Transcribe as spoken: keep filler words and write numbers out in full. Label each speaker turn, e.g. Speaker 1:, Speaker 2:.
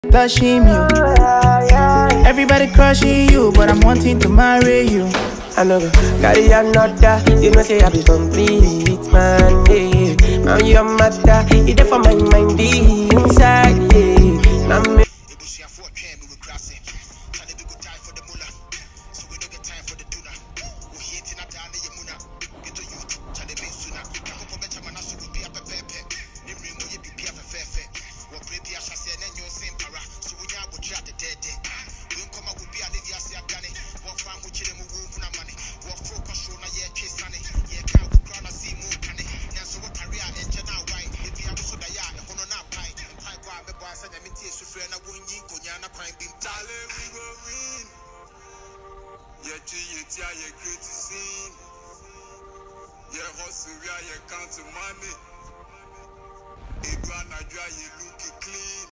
Speaker 1: touching you. Everybody crushing you, but I'm wanting to marry you.
Speaker 2: I know carry another, you know say I be complete, man. Hey, now you're matter, you there for my mind inside. Yeah, now me.
Speaker 3: Yeah, hustle, yeah, you count money. If you are not dry, you look clean.